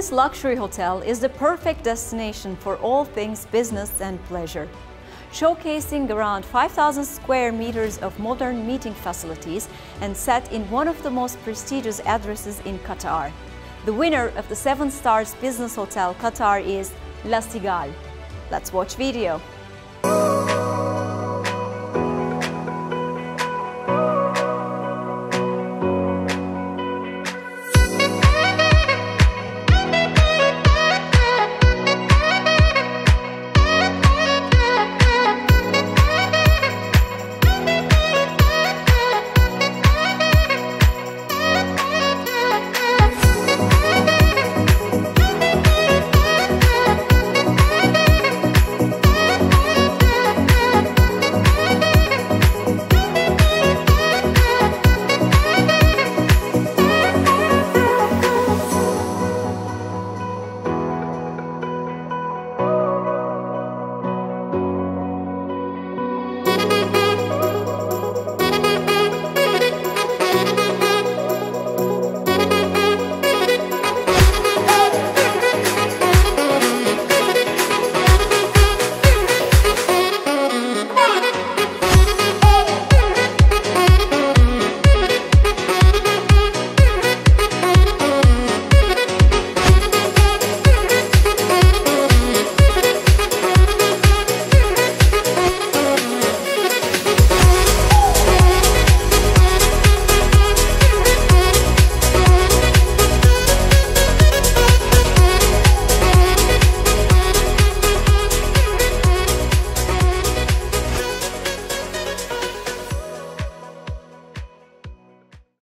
This luxury hotel is the perfect destination for all things business and pleasure. Showcasing around 5,000 square meters of modern meeting facilities and set in one of the most prestigious addresses in Qatar. The winner of the 7 Stars Business Hotel Qatar is Cigale. Let's watch video.